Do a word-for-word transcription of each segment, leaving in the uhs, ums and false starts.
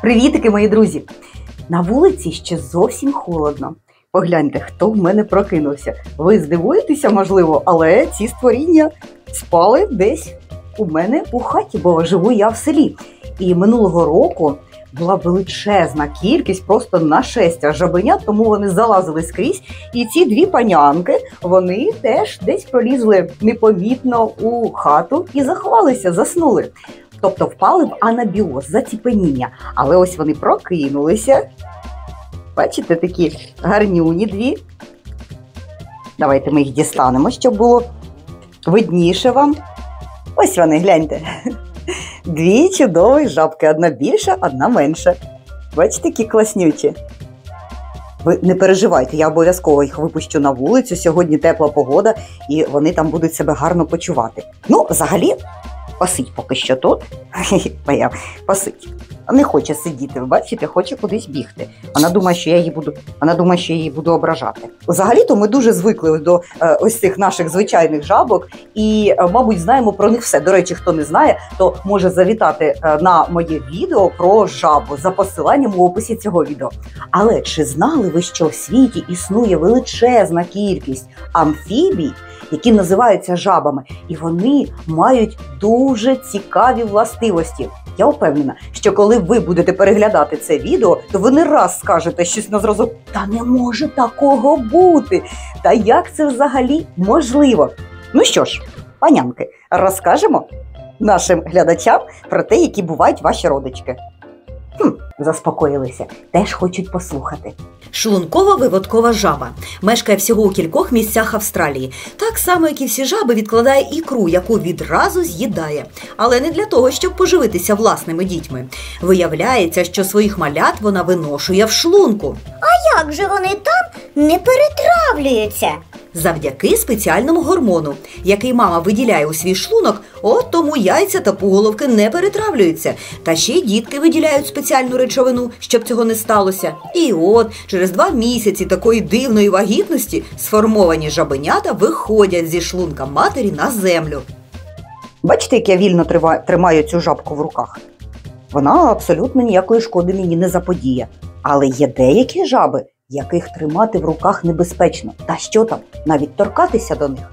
Привітики, мої друзі! На вулиці ще зовсім холодно. Погляньте, хто в мене прокинувся. Ви здивуєтеся, можливо, але ці створіння спали десь у мене у хаті, бо живу я в селі. І минулого року була величезна кількість, просто нашестя жабенят, тому вони залазили скрізь. І ці дві панянки, вони теж десь пролізли непомітно у хату і заховалися, заснули. Тобто впали в анабіоз, заціпеніння. Але ось вони прокинулися. Бачите, такі гарнюні дві. Давайте ми їх дістанемо, щоб було видніше вам. Ось вони, гляньте. Дві чудові жабки. Одна більша, одна менша. Бачите, які класнючі. Ви не переживайте, я обов'язково їх випущу на вулицю. Сьогодні тепла погода, і вони там будуть себе гарно почувати. Ну, взагалі, посидь поки що тут. Посидь. Не хоче сидіти, ви бачите, хоче кудись бігти. Вона думає, що я її буду, вона думає, що я її буду ображати. Взагалі-то ми дуже звикли до е, ось цих наших звичайних жабок і, е, мабуть, знаємо про них все. До речі, хто не знає, то може завітати е, на моє відео про жабу за посиланням у описі цього відео. Але чи знали ви, що в світі існує величезна кількість амфібій, які називаються жабами, і вони мають дуже цікаві властивості? Я впевнена, що коли ви будете переглядати це відео, то ви не раз скажете щось на зразок: «Та не може такого бути! Та як це взагалі можливо?» Ну що ж, панянки, розкажемо нашим глядачам про те, які бувають ваші родички. Хм, заспокоїлися, теж хочуть послухати. Шлунково-виводкова жаба. Мешкає всього у кількох місцях Австралії. Так само, як і всі жаби, відкладає ікру, яку відразу з'їдає. Але не для того, щоб поживитися власними дітьми. Виявляється, що своїх малят вона виношує в шлунку. А як же вони там не перетравлюються? Завдяки спеціальному гормону, який мама виділяє у свій шлунок, от тому яйця та пуголовки не перетравлюються. Та ще й дітки виділяють спеціальну речовину, щоб цього не сталося. І от, через два місяці такої дивної вагітності сформовані жабенята виходять зі шлунка матері на землю. Бачите, як я вільно тримаю цю жабку в руках? Вона абсолютно ніякої шкоди мені не заподіє. Але є деякі жаби, яких тримати в руках небезпечно. Та що там, навіть торкатися до них.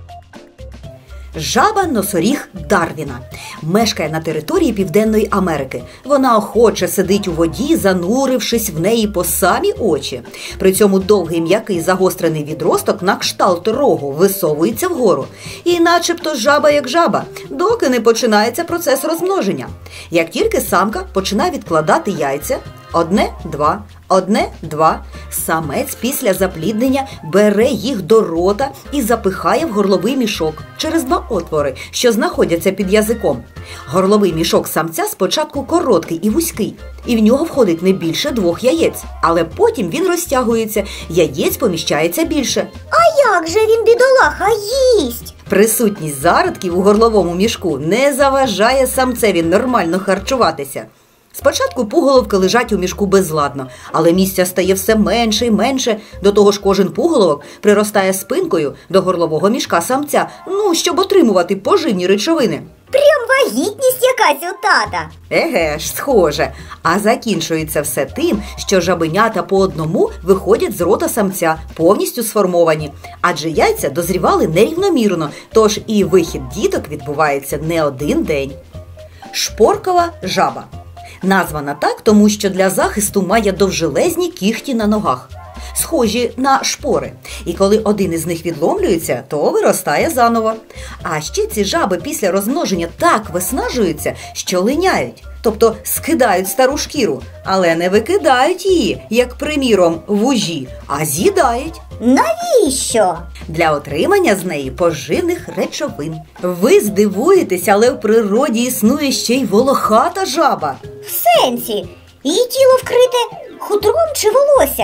Жаба-носоріг Дарвіна. Мешкає на території Південної Америки. Вона охоче сидить у воді, занурившись в неї по самі очі. При цьому довгий м'який загострений відросток на кшталт рогу висовується вгору. І начебто жаба як жаба, доки не починається процес розмноження. Як тільки самка починає відкладати яйця, одне, два, одне, два, самець після запліднення бере їх до рота і запихає в горловий мішок через два отвори, що знаходяться під язиком. Горловий мішок самця спочатку короткий і вузький, і в нього входить не більше двох яєць, але потім він розтягується, яєць поміщається більше. А як же він, бідолаха, їсть? Присутність зародків у горловому мішку не заважає самцеві нормально харчуватися. Спочатку пуголовки лежать у мішку безладно, але місця стає все менше і менше. До того ж, кожен пуголовок приростає спинкою до горлового мішка самця, ну, щоб отримувати поживні речовини. Прям вагітність якась у тата. Еге ж, схоже. А закінчується все тим, що жабенята по одному виходять з рота самця, повністю сформовані. Адже яйця дозрівали нерівномірно, тож і вихід діток відбувається не один день. Шпоркова жаба. Названа так, тому що для захисту має довжелезні кіхті на ногах, схожі на шпори. І коли один із них відломлюється, то виростає заново. А ще ці жаби після розмноження так виснажуються, що линяють, тобто скидають стару шкіру, але не викидають її, як, приміром, вужі, а з'їдають. Навіщо? Для отримання з неї поживних речовин. Ви здивуєтесь, але в природі існує ще й волохата жаба. В сенсі? Її тіло вкрите хутром чи волоссям?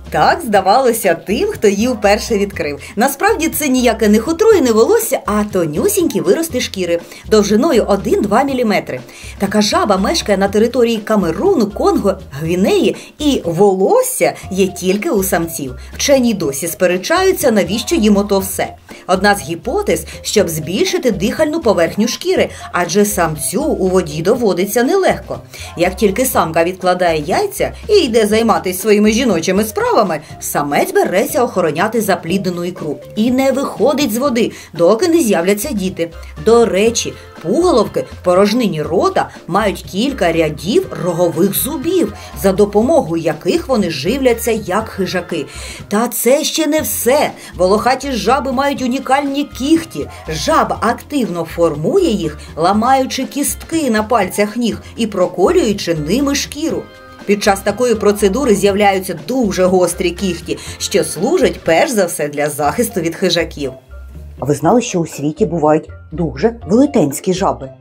Так здавалося тим, хто її вперше відкрив. Насправді це ніяке не хутро і не волосся, а тонюсінькі вирости шкіри, довжиною один-два міліметри. Така жаба мешкає на території Камеруну, Конго, Гвінеї, і волосся є тільки у самців. Вчені досі сперечаються, навіщо їм ото все. Одна з гіпотез, щоб збільшити дихальну поверхню шкіри, адже самцю у воді доводиться нелегко. Як тільки самка відкладає яйця і йде займатися своїми жіночими справами, самець береться охороняти запліднену ікру і не виходить з води, доки не з'являться діти. До речі, пуголовки в порожнині рота мають кілька рядів рогових зубів, за допомогою яких вони живляться як хижаки. Та це ще не все. Волохаті жаби мають унікальні кігті. Жаба активно формує їх, ламаючи кістки на пальцях ніг і проколюючи ними шкіру. Під час такої процедури з'являються дуже гострі кігті, що служать перш за все для захисту від хижаків. А ви знали, що у світі бувають дуже велетенські жаби?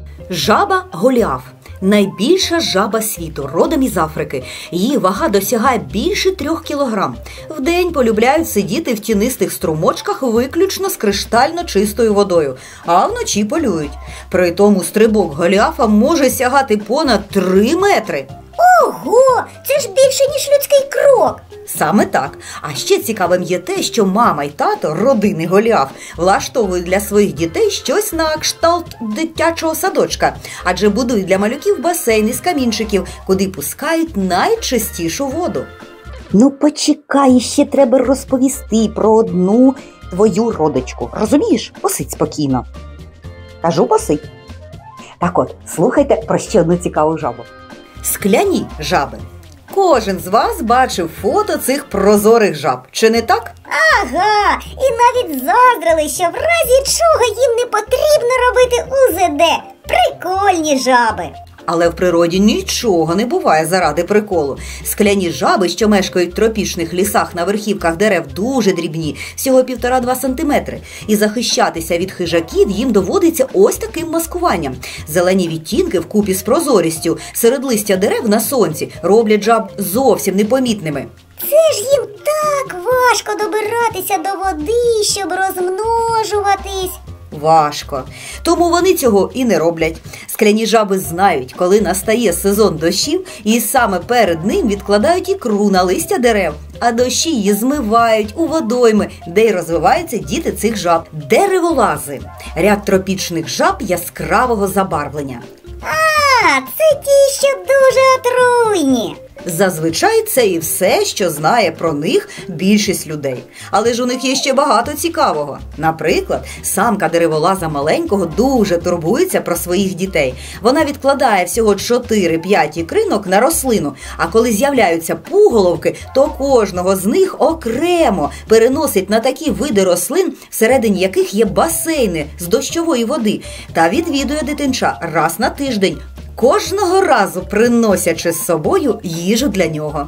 Жаба Голіаф – найбільша жаба світу, родом із Африки. Її вага досягає більше трьох кілограм. Вдень полюбляють сидіти в тінистих струмочках виключно з криштально чистою водою, а вночі полюють. При тому стрибок Голіафа може сягати понад три метри. Ого, це ж більше, ніж людський крок. Саме так. А ще цікавим є те, що мама й тато родини Голіаф влаштовують для своїх дітей щось на кшталт дитячого садочка. Адже будують для малюків басейн із камінчиків, куди пускають найчистішу воду. Ну почекай, ще треба розповісти про одну твою родичку. Розумієш? Посидь спокійно. Кажу, посидь. Так от, слухайте про ще одну цікаву жабу. Скляні жаби. Кожен з вас бачив фото цих прозорих жаб, чи не так? Ага, і навіть заздрили, що в разі чого їм не потрібно робити у зет де. Прикольні жаби. Але в природі нічого не буває заради приколу. Скляні жаби, що мешкають в тропічних лісах на верхівках дерев, дуже дрібні, всього півтора-два сантиметри. І захищатися від хижаків їм доводиться ось таким маскуванням. Зелені відтінки вкупі з прозорістю серед листя дерев на сонці роблять жаб зовсім непомітними. Це ж їм так важко добиратися до води, щоб розмножуватись. Важко. Тому вони цього і не роблять. Скляні жаби знають, коли настає сезон дощів, і саме перед ним відкладають ікру на листя дерев, а дощі її змивають у водойми, де й розвиваються діти цих жаб. Дереволази – ряд тропічних жаб яскравого забарвлення. А, це ті, що дуже отруйні. Зазвичай це і все, що знає про них більшість людей. Але ж у них є ще багато цікавого. Наприклад, самка дереволаза маленького дуже турбується про своїх дітей. Вона відкладає всього чотири-п'ять ікринок на рослину, а коли з'являються пуголовки, то кожного з них окремо переносить на такі види рослин, всередині яких є басейни з дощової води, та відвідує дитинча раз на тиждень, кожного разу приносячи з собою їжу для нього.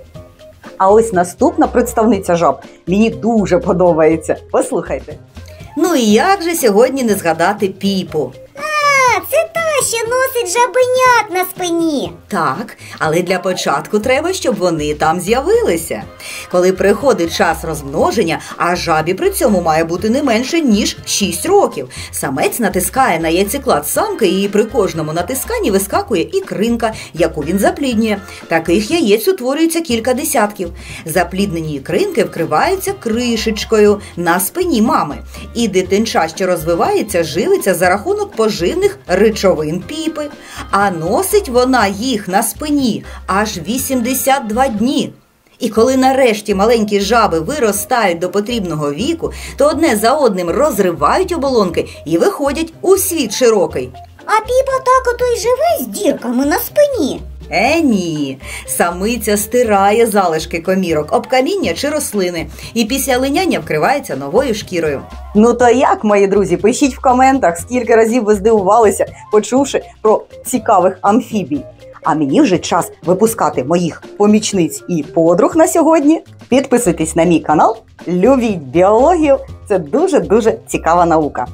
А ось наступна представниця жаб мені дуже подобається. Послухайте. Ну і як же сьогодні не згадати Піпу? А, це та, що носить жабенят на спині. Так, але для початку треба, щоб вони там з'явилися. Коли приходить час розмноження, а жабі при цьому має бути не менше, ніж шість років. Самець натискає на яйцеклад самки, і при кожному натисканні вискакує ікринка, яку він запліднює. Таких яєць утворюється кілька десятків. Запліднені ікринки вкриваються кришечкою на спині мами. І дитинча, що розвивається, живиться за рахунок поживних речовин Піпи. А носить вона їх на спині аж вісімдесят два дні. І коли нарешті маленькі жаби виростають до потрібного віку, то одне за одним розривають оболонки і виходять у світ широкий. А Піпа так ото й живе з дірками на спині. Е, ні. Самиця стирає залишки комірок об каміння чи рослини і після линяння вкривається новою шкірою. Ну то як, мої друзі, пишіть в коментах, скільки разів ви здивувалися, почувши про цікавих амфібій. А мені вже час випускати моїх помічниць і подруг на сьогодні. Підписуйтесь на мій канал, любіть біологію, це дуже-дуже цікава наука.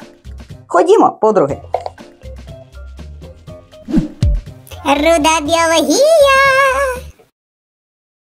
Ходімо, подруги. Руда біологія!